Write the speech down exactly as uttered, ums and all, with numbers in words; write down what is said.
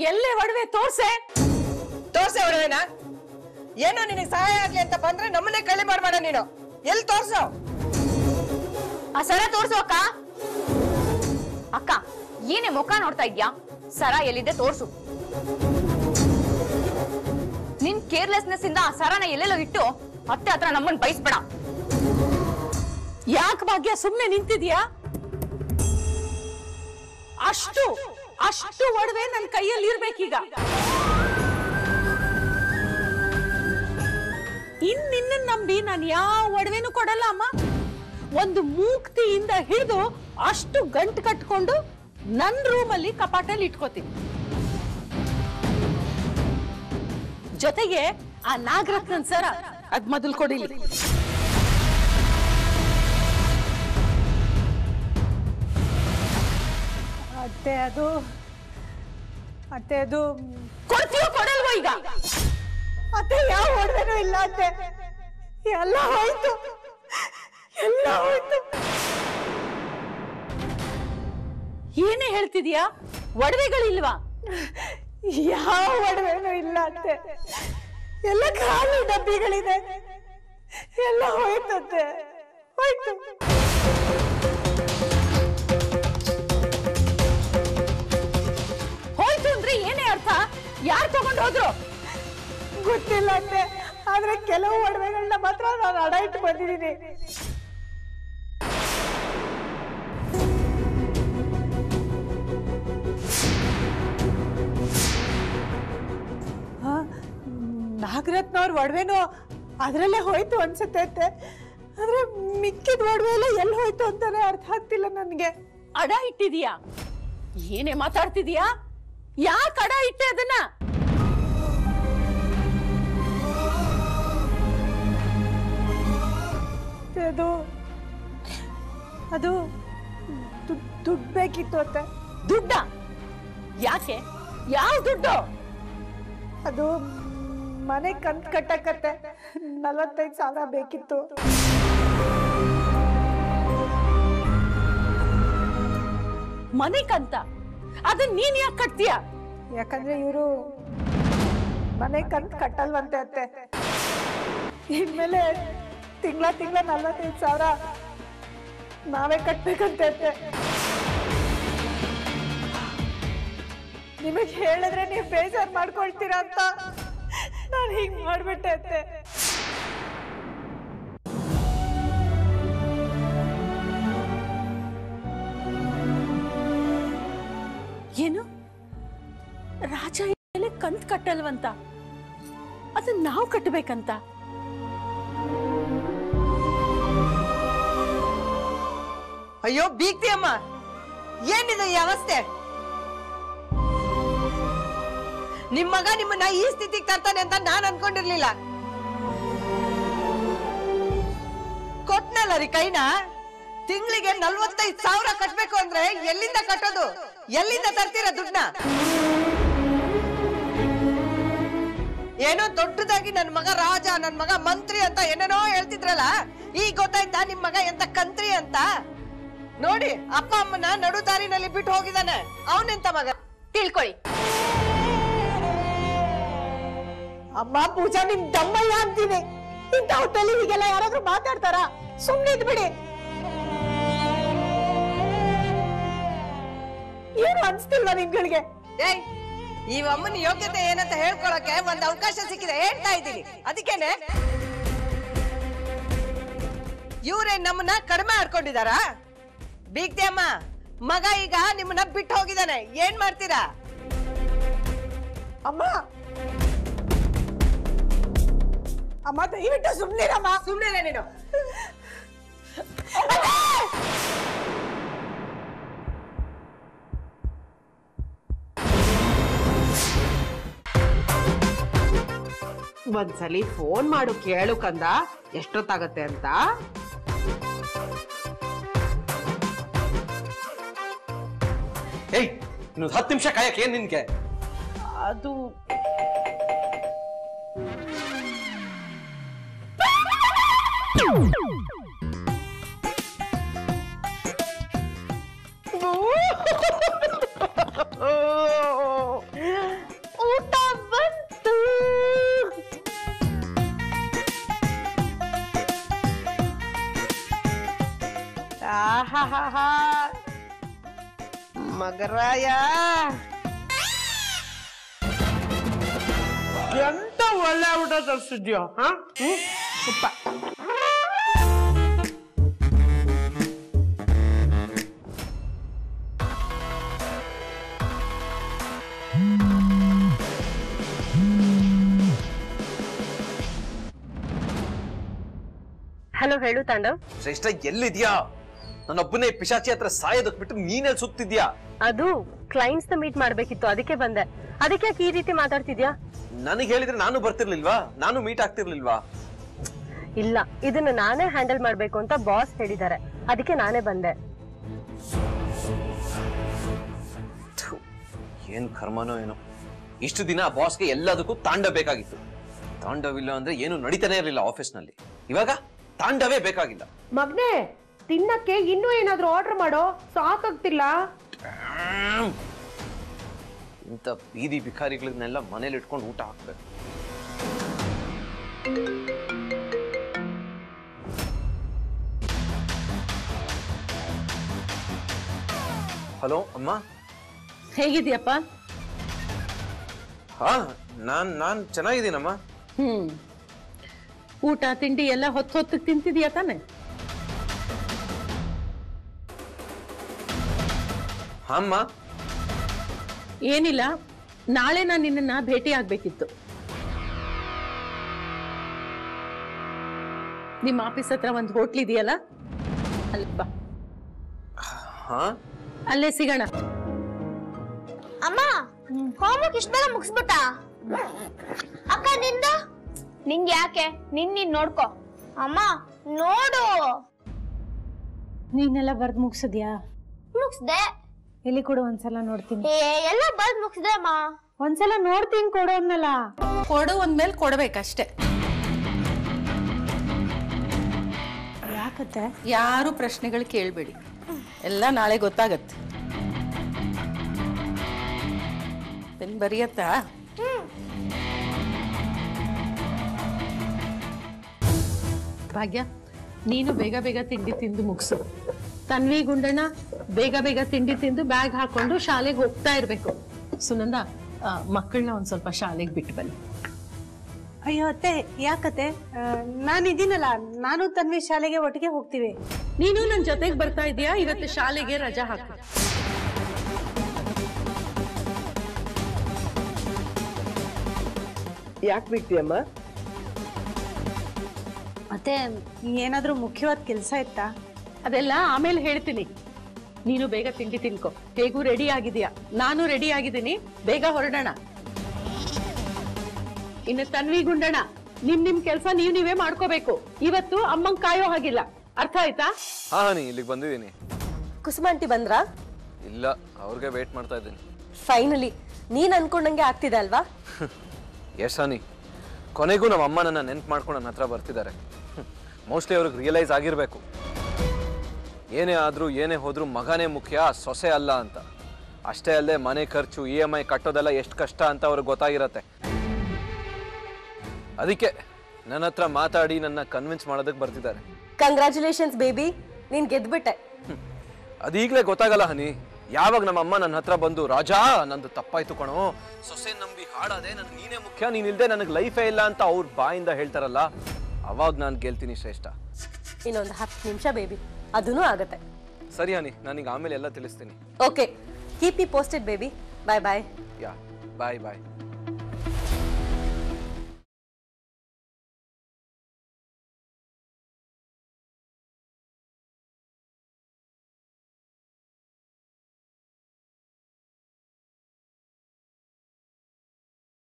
ಎಲ್ಲೇ ಒಡವೆ ತೋರ್ಸೆ ತೋರ್ಸೆ ಒಡವೆನ ಏನೋ ನಿನಗೆ ಸಹಾಯ ಆಗ್ಲಿ ಅಂತ ಬಂದ್ರೆ ನಮ್ಮನ್ನೇ ಕಳ್ಳಿ ಮಾಡ್ಬೇಡ ನೀನು ಎಲ್ಲಿ ತೋರ್ಸೋ ಆ ಸರ ತೋರ್ಸು ಅಕ್ಕ ಅಕ್ಕ ಏನೇ ಮುಖ ನೋಡ್ತಾ ಇದ್ಯಾ ಸರ ಎಲ್ಲಿದೆ ತೋರ್ಸು ನಿನ್ ಕೇರ್ಲೆಸ್ನೆಸ್ ಇಂದ ಆ ಸರನ ಎಲ್ಲೆಲ್ಲೋ ಇಟ್ಟು ಮತ್ತೆ ಹತ್ರ ನಮ್ಮನ್ ಬಯಸ್ಬೇಡ ಯಾಕೆ ಭಾಗ್ಯ ಸುಮ್ನೆ ನಿಂತಿದ್ಯಾ ಅಷ್ಟು ಅಷ್ಟು ಒಡವೆ ನನ್ನ ಕೈಯಲ್ಲಿ ಇರ್ಬೇಕೀಗ ಇನ್ ನಿನ್ನ ನಂಬಿ ನಾನು ಯಾವ ಒಡವೆನೂ ಕೊಡಲ್ಲ ಅಮ್ಮ ಒಂದು ಮೂಕ್ತಿಯಿಂದ ಹಿಡಿದು ಅಷ್ಟು ಗಂಟು ಕಟ್ಕೊಂಡು ನನ್ನ ರೂಮಲ್ಲಿ ಕಪಾಟಲ್ಲಿ ಇಟ್ಕೋತೀನಿ ಜೊತೆಗೆ ಆ ನಾಗರತ್ನನ್ ಸರ ಅದ್ ಮೊದಲು ಕೊಡಿಲಿ ಅತ್ತೆ ಅದು ಅತ್ತೆ ಅದು ಕೊಡ್ತೀಯೋ ಕೊಡಲ್ವೋ ಈಗ ಅತ್ತೆ ಯಾವ ಒಡವೆನೂ ಇಲ್ಲ ಅತ್ತೆ ಎಲ್ಲ ಹೋಯ್ತು ಎಲ್ಲ ಹೋಯ್ತು ಏನೇ ಹೇಳ್ತಿದ್ಯಾ ಒಡವೆಗಳಿಲ್ವಾ ಯಾವ ಒಡವೆನೂ ಇಲ್ಲ ಅತ್ತೆ ಎಲ್ಲ ಖಾಲಿ ಡಬ್ಬಿಗಳಿದೆ ಎಲ್ಲ ಹೋಯ್ತತ್ತೆ ಹೋಯ್ತು ಹೋಯ್ತು ಅಂದ್ರೆ ಏನೇ ಅರ್ಥ ಯಾರು ತಗೊಂಡು ಹೋದ್ರು ಗೊತ್ತಿಲ್ಲ ಅತ್ತೆ ಆದ್ರೆ ಕೆಲವು ಒಡವೆಗಳನ್ನ ಮಾತ್ರ ನಾನು ಅಡ ಇಟ್ಟು ಬಂದಿದ್ದೀನಿ ನಾಗರತ್ನ ಅವ್ರ ಒಡವೆನೋ ಅದ್ರಲ್ಲೇ ಹೋಯ್ತು ಅನ್ಸುತ್ತೆ ಅತ್ತೆ ಆದ್ರೆ ಮಿಕ್ಕಿದ ಒಡವೆ ಎಲ್ಲ ಎಲ್ಲಿ ಹೋಯ್ತು ಅಂತಾನೆ ಅರ್ಥ ಆಗ್ತಿಲ್ಲ ನನ್ಗೆ ಅಡ ಇಟ್ಟಿದೀಯಾ ಏನೇ ಮಾತಾಡ್ತಿದೀಯಾ ಯಾಕೆ ಅಡ ಇಟ್ಟೆ ಅದನ್ನ ಅದು ಅದು ದುಡ್ಡು ಬೇಕಿತ್ತು ಅತ್ತೆ ದುಡ್ಡ ಯಾಕೆ ಯಾವ ದುಡ್ಡು ಅದು ಮನೆ ಕಂತ್ ಕಟ್ಟಕತ್ತೆ ನಲವತ್ತೈದು ಸಾವಿರ ಬೇಕಿತ್ತು ಮನೆ ಕಂತ ಅದನ್ನ ನೀನ್ ಯಾಕೆ ಕಟ್ತೀಯ ಯಾಕಂದ್ರೆ ಇವರು ಮನೆ ಕಂತ್ ಕಟ್ಟಲ್ವಂತೆ ಅತ್ತೆ ಇನ್ಮೇಲೆ ತಿಂಗಳ ತಿಂಗಳ ನಲವತ್ತೈದು ಸಾವಿರ ನಾವೇ ಕಟ್ಬೇಕಂತೆ ಅತ್ತೆ ನಿಮಗೆ ಹೇಳಿದ್ರೆ ನೀವು ಬೇಜಾರು ಮಾಡ್ಕೊಳ್ತೀರಾ ಅಂತ ನಾನು ಹಿಂಗ್ ಮಾಡ್ಬಿಟ್ಟೆ ಅತ್ತೆ ಏನು ರಾಜ ಮೇಲೆ ಕಂತ್ ಕಟ್ಟಲ್ವಂತ ಅದನ್ನ ನಾವು ಕಟ್ಟಬೇಕಂತ ಅಯ್ಯೋ ಬೀಗ್ತಿ ಅಮ್ಮ ಏನಿದೆ ಈ ಅವಸ್ಥೆ ನಿಮ್ ಮಗ ನಿಮ್ಮನ್ನ ಈ ಸ್ಥಿತಿಗೆ ತರ್ತಾನೆ ಅಂತ ನಾನ್ ಅನ್ಕೊಂಡಿರ್ಲಿಲ್ಲ ಕೊಟ್ನಲ್ಲ ರೀ ಕೈನ ತಿಂಗಳಿಗೆ ನಲ್ವತ್ತೈದು ಸಾವಿರ ಕಟ್ಬೇಕು ಅಂದ್ರೆ ಎಲ್ಲಿಂದ ಕಟ್ಟೋದು ಎಲ್ಲಿಂದ ತರ್ತೀರ ದುಡ್ಡನ್ನ ಏನೋ ದೊಡ್ಡದಾಗಿ ನನ್ ಮಗ ರಾಜ ನನ್ ಮಗ ಮಂತ್ರಿ ಅಂತ ಏನೇನೋ ಹೇಳ್ತಿದ್ರಲ್ಲ ಈಗ ಗೊತ್ತಾಯ್ತಾ ನಿಮ್ ಮಗ ಎಂತ ಕಂತ್ರಿ ಅಂತ ನೋಡಿ ಅಪ್ಪ ಅಮ್ಮನ ನಡು ದಾರಿನಲ್ಲಿ ಬಿಟ್ಟು ಹೋಗಿದ್ದಾನೆ ಅವನೆಂತ ಮಗ ತಿಳ್ಕೊಳ್ಳಿ ಅಮ್ಮ ಪೂಜಾ ನಿಮ್ ದಮ್ಮಯ್ಯ ಅಂತೀನಿ ಇಂಥ ಹೊಟ್ಟಲ್ಲಿ ಹೀಗೆಲ್ಲ ಯಾರಾದ್ರೂ ಮಾತಾಡ್ತಾರ ಸುಮ್ನೆ ಇದ್ಬಿಡಿ ಏನು ಅನ್ಸ್ತಿಲ್ವಾ ನಿಮ್ಗಳಿಗೆ ಏಯ್ ಈ ಅಮ್ಮನ ಯೋಗ್ಯತೆ ಏನಂತ ಹೇಳ್ಕೊಳಕ್ಕೆ ಒಂದ್ ಅವಕಾಶ ಸಿಕ್ಕಿದೆ ಹೇಳ್ತಾ ಇದ್ದೀನಿ ಅದಕ್ಕೇನೆ ಇವ್ರೇ ನಮ್ಮನ್ನ ಕಡಿಮೆ ಆಡ್ಕೊಂಡಿದಾರ ಬೀಗ್ತಿ ಅಮ್ಮ ಮಗ ಈಗ ನಿಮ್ಮನ್ನ ಬಿಟ್ಟು ಹೋಗಿದ್ದಾನೆ ಏನ್ ಮಾಡ್ತೀರಾ ಅಮ್ಮ ಅಮ್ಮ ದಯವಿಟ್ಟು ಸುಮ್ನಿರಮ್ಮ ಸುಮ್ನೆ ನೀನು ಒಂದ್ಸಲಿ ಫೋನ್ ಮಾಡು ಕೇಳು ಕಂದ ಎಷ್ಟೊತ್ತಾಗತ್ತೆ ಅಂತ ಏಯ್ ಇನ್ನೊಂದು ಹತ್ತು ನಿಮಿಷ ಕಾಯಕ್ಕೆ ಏನ್ ನಿನ್ಗೆ ಅದು ಆಹಾಹಾಹಾ. ಮಗರಾಯ ಎಂತ ಒಳ್ಳೆ ಊಟ ತರಿಸಿದ್ಯೋ ಹಾ ಹ್ಮ್ ತುಪ್ಪ. ಹಲೋ ಹೇಳು ತಾಂಡವ್. ಶ್ರೇಷ್ಠ ಎಲ್ಲಿದ್ಯಾ? ನನ್ನೊಬ್ಬನೇ ಪಿಶಾಚಿ ಹತ್ರ ಸಾಯೋದಕ್ ಬಿಟ್ಟು ನೀನೆಲ್ಲಿ ಸುತ್ತಿದ್ಯಾ? ಅದು ಕ್ಲೈಂಟ್ಸ್ ನ ಮೀಟ್ ಮಾಡ್ಬೇಕಿತ್ತು, ಅದಕ್ಕೆ ಬಂದೆ. ಅದಕ್ಕೆ ಯಾಕೆ ಈ ರೀತಿ ಮಾತಾಡ್ತಿದ್ಯಾ? ನನಗೆ ಹೇಳಿದ್ರೆ ನಾನು ಬರ್ತಿರ್ಲಿಲ್ವಾ? ನಾನು ಮೀಟ್ ಆಗ್ತಿರ್ಲಿಲ್ವಾ? ಇಲ್ಲ, ಇದನ್ನ ನಾನೇ ಹ್ಯಾಂಡಲ್ ಮಾಡ್ಬೇಕು ಅಂತ ಬಾಸ್ ಹೇಳಿದ್ದಾರೆ, ಅದಕ್ಕೆ ನಾನೇ ಬಂದೆ. ಏನ್ ಕರ್ಮನೋ ಏನೋ, ಇಷ್ಟು ದಿನ ಬಾಸ್ಗೆ ಎಲ್ಲದಕ್ಕೂ ತಾಂಡವ ಬೇಕಾಗಿತ್ತು. ತಾಂಡವಿಲ್ಲ ಅಂದ್ರೆ ಏನು ನಡೀತಾನೆ ಇರಲಿಲ್ಲ ಆಫೀಸ್ ನಲ್ಲಿ. ಇವಾಗ ತಾಂಡವೇ ಬೇಕಾಗಿಲ್ಲ. ಮಗ್ನೆ, ತಿನ್ನಕ್ಕೆ ಇನ್ನೂ ಏನಾದ್ರೂ ಆರ್ಡರ್ ಮಾಡೋ, ಸಾಕಾಗ್ತಿಲ್ಲ. ಇಂಥ ಬೀದಿ ಭಿಕಾರಿಗಳನ್ನೆಲ್ಲ ಮನೇಲಿ ಇಟ್ಕೊಂಡು ಊಟ ಹಾಕ್ಬೇಕು. ಹಲೋ ಅಮ್ಮ, ಹೇಗಿದ್ಯಪ್ಪ? ಹಾ ನಾನ್ ನಾನ್ ಚೆನ್ನಾಗಿದ್ದೀನಮ್ಮ. ಹ್ಮ್, ಊಟ ತಿಂಡಿ ಎಲ್ಲ ಹೊತ್ತು ಹೊತ್ತಿಗೆ ತಿಂತಿದ್ಯಾ ತಾನೆ? ಅಮ್ಮ ಏನಿಲ್ಲ, ನಾಳೆ ನಾನು ನಿನ್ನನ್ನ ಭೇಟಿ ಆಗ್ಬೇಕಿತ್ತು. ನಿಮ್ಮ ಆಫೀಸ್ ಹತ್ರ ಒಂದು ಹೋಟ್ಲ್ ಇದೆಯಲ್ಲ, ಅಲ್ಲಿ ಬಾ. ಹಾ ಅಲ್ಲೇ ಸಿಗೋಣ. ಅಮ್ಮ, ಹೋಮ್ವರ್ಕ್ ಇಷ್ಟ ಬೇಗ ಮುಗಿಸ್ಬಿಟ್ಟ? ಅಕ್ಕ ನಿಂದ? ನಿಂಗೆ ಯಾಕೆ? ನಿನ್ ನೀನ್ ನೋಡ್ಕೋ. ಅಮ್ಮ ನೋಡು. ನೀನೆಲ್ಲ ಬರ್ದ್ ಮುಗ್ಸಿದ್ಯಾ? ಮುಗಿಸ್ದೆ. ಎಲ್ಲಿ ಕೊಡು, ಒಂದ್ಸಲ ನೋಡ್ತೀನಿ. ಏ ಎಲ್ಲ ಬರ್ದ್ ಮುಗಿಸ್ದೆ ಅಮ್ಮ. ಒಂದ್ಸಲ ನೋಡ್ತೀನಿ ಕೊಡು ಅನ್ನಲ್ಲ. ಕೊಡು ಒಂದ್ಮೇಲೆ ಕೊಡ್ಬೇಕಷ್ಟೇ. ಯಾಕತ್ತೆ? ಯಾರು ಪ್ರಶ್ನೆಗಳು ಕೇಳಬೇಡಿ, ಎಲ್ಲ ನಾಳೆ ಗೊತ್ತಾಗತ್ತೆ. ಪೆನ್ ಬರೆಯತ್ತಾ? ಭಾಗ್ಯ, ನೀನು ಬೇಗ ಬೇಗ ತಿಂಡಿ ತಿಂದು ಮುಗಿಸು. ತನ್ವಿ, ಗುಂಡಣ್ಣ ಬೇಗ ಬೇಗ ತಿಂಡಿ ತಿಂದು ಬ್ಯಾಗ್ ಹಾಕೊಂಡು ಶಾಲೆಗೆ ಹೋಗ್ತಾ ಇರ್ಬೇಕು. ಸುನಂದ, ಮಕ್ಕಳನ್ನ ಒಂದ್ ಸ್ವಲ್ಪ ಶಾಲೆಗೆ ಬಿಟ್ಟು ಬನ್ನಿ. ಅಯ್ಯೋ ಅತ್ತೆ, ಯಾಕತ್ತೆ? ನಾನಿದ್ದೀನಲ್ಲ, ನಾನು ತನ್ವಿ ಶಾಲೆಗೆ ಒಟ್ಟಿಗೆ ಹೋಗ್ತೀವಿ. ನೀನು ನನ್ ಜೊತೆಗೆ ಬರ್ತಾ ಇದೀಯಾ? ಇವತ್ತು ಶಾಲೆಗೆ ರಜಾ ಹಾಕು. ಯಾಕೆ ಬಿಡ್ತೀಯಮ್ಮ? ಮತ್ತೆ ಏನಾದ್ರೂ ಮುಖ್ಯವಾದ ಕೆಲಸ ಇತ್ತಾ? ಅದೆಲ್ಲ ಆಮೇಲೆ ಹೇಳ್ತೀನಿ. ನೀನು ಬೇಗ ತಿಂಡಿ ತಿನ್ಕೋ. ಹೇಗೂ ರೆಡಿ ಆಗಿದೀಯಾ, ನಾನು ರೆಡಿ ಆಗಿದ್ದೀನಿ. ಬೇಗ ಹೊರಡೋಣ. ಇನ್ನು ತನ್ವಿ, ಗುಂಡಣ್ಣ, ನಿಮ್ ನಿಮ್ ಕೆಲಸ ನೀವ್ ನೀವೇ ಮಾಡ್ಕೋಬೇಕು. ಇವತ್ತು ಅಮ್ಮಂಗ್ ಕಾಯೋ ಹಾಗಿಲ್ಲ, ಅರ್ಥ ಆಯ್ತಾ? ಹಾ ನೀ ಇಲ್ಲಿಗೆ ಬಂದಿದ್ದೀನಿ. ಕುಸುಮಾಂಟಿ ಬಂದ್ರಾ? ಇಲ್ಲ, ಅವ್ರಿಗೆ ವೇಟ್ ಮಾಡ್ತಾ ಇದ್ದೀನಿ. ಫೈನಲಿ ನೀನ್ ಅನ್ಕೊಂಡಂಗೆ ಆಗ್ತಿದೆ ಅಲ್ವಾ? ಎಸ್ ಹನಿ, ಕೊನೆಗೂ ನಮ್ಮ ಅಮ್ಮ ನನ್ನ ನೆನ್ಪು ಮಾಡ್ಕೊಂಡು ನನ್ನ ಹತ್ರ ಬರ್ತಿದ್ದಾರೆ. ಮೋಸ್ಟ್ಲಿ ಅವ್ರಿಗೆ ರಿಯಲೈಸ್ ಆಗಿರ್ಬೇಕು, ಏನೇ ಆದ್ರೂ ಏನೇ ಹೋದ್ರೂ ಮಗನೇ ಮುಖ್ಯ, ಸೊಸೆ ಅಲ್ಲ ಅಂತ. ಅಷ್ಟೇ ಅಲ್ಲದೆ ಮನೆ ಖರ್ಚು, ಇ ಎಮ್ ಐ ಕಟ್ಟೋದೆಲ್ಲ ಎಷ್ಟು ಕಷ್ಟ ಅಂತ ಅವ್ರಿಗೆ ಗೊತ್ತಾಗಿರತ್ತೆ. ಅದಕ್ಕೆ ನನ್ನ ಹತ್ರ ಮಾತಾಡಿ ನನ್ನ ಕನ್ವಿನ್ಸ್ ಮಾಡೋದಕ್ಕೆ ಬರ್ತಿದ್ದಾರೆ. ಕಂಗ್ರ್ಯಾಚುಲೇಷನ್ಸ್ ಬೇಬಿ, ನೀನ್ ಗೆದ್ಬಿಟ್ಟೆ. ಅದೀಗ್ಲೇ ಗೊತ್ತಾಗಲ್ಲ ಹನಿ. ಯಾವಾಗ ನಮ್ಮ ಅಮ್ಮ ನನ್ನ ಹತ್ರ ಬಂದು, ರಾಜಾ ನಂದು ತಪ್ಪಾಯ್ತು ಕಣೋ, ಸೊಸೆ ನಂಬಿ ಹಾಡಾದೆ, ನನಗೆ ನೀನೇ ಮುಖ್ಯ, ನೀನಿಲ್ದೆ ನನಗೆ ಲೈಫೇ ಇಲ್ಲ ಅಂತ ಅವ್ರ ಬಾಯಿಂದ ಹೇಳ್ತಾರಲ್ಲ, ಅವಾಗ ನಾನು ಗೆಲ್ತೀನಿ ಶ್ರೇಷ್ಠ. ಇನ್ನೊಂದು ಹತ್ತು ನಿಮಿಷ ಬೇಬಿ, ಅದೂ ಆಗತ್ತೆ. ಸರಿ ಹನಿ, ನಾನೀಗ ಆಮೇಲೆ ಎಲ್ಲ ತಿಳಿಸ್ತೀನಿ. Okay, keep me posted baby. Bye bye. Yeah bye ಬಾಯ್.